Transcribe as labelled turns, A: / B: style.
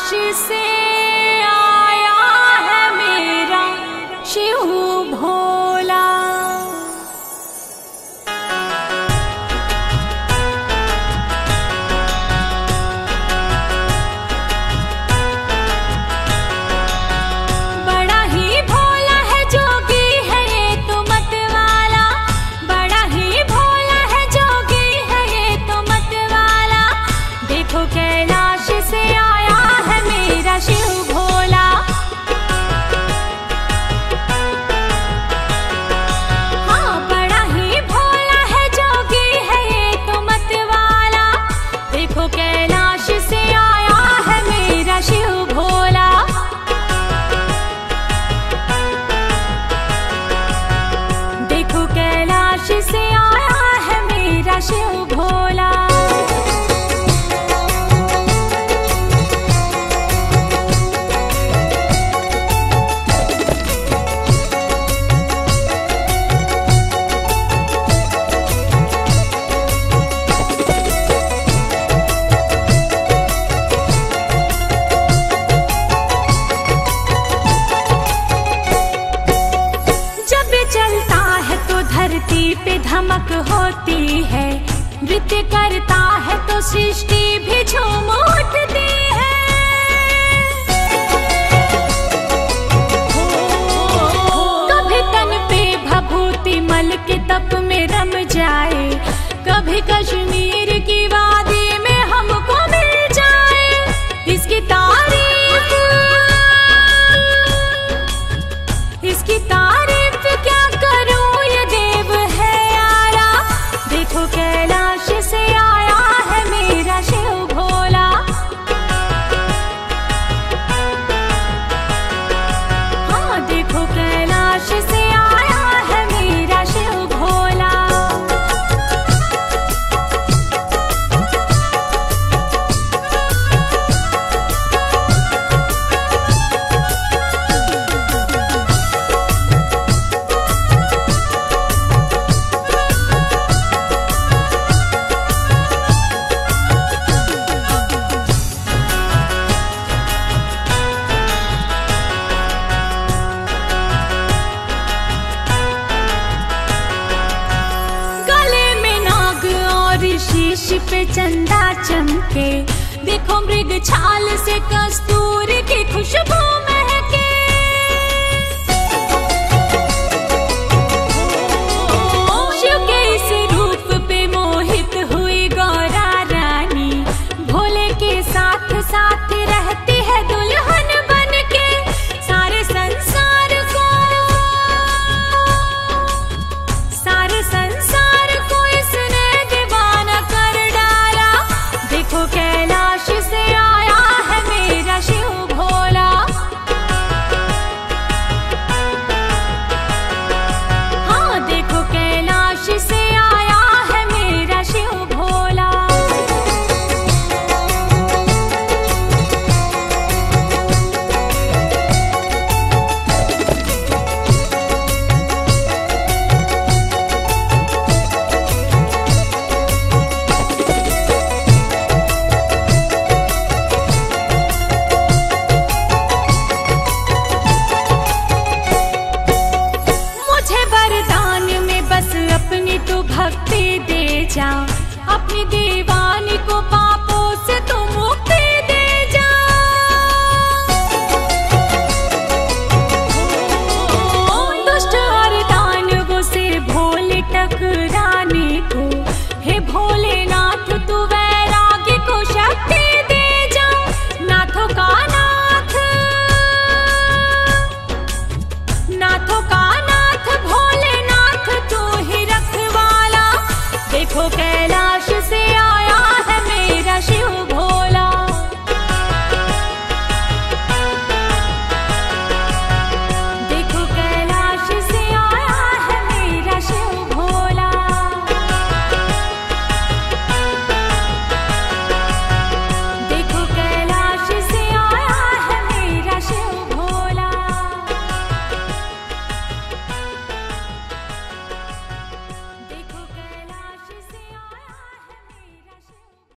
A: कैलाश से आया है मेरा शिव भोला। बड़ा ही भोला है जोगी है ये तो मत वाला, बड़ा ही भोला है जोगी है ये तो मत वाला। देखो कैलाश से आया है मेरा शिव भोला। हाँ बड़ा ही भोला है जोगी है ये तो मत वाला। देखो कैलाश से आया है मेरा शिव भोला। देखो कैलाश से आया है मेरा शिव भोला। जब चलता है तो धरती पे धमक होती है, नृत्य करता है तो सृष्टि भी झूम उठती है। कभी तन पे भभूति मल के तप में रम जाए, कभी कश्मीर की वादी में हमको मिल जाए। इसकी तारीफ क्या करूं ये देव है यारा। देखो कैलाश से आया है मेरा शिव भोला। हाँ देखो कैलाश से आया है मेरा शिव भोला। गले में नाग और शीश पे चंदा चमके, देखो मृग छाल से कस्तूरी की खुशबू महके। शिव के इस रूप पे मोहित हुई गौरा रानी, भोले के साथ साथ रहती है दुल्हन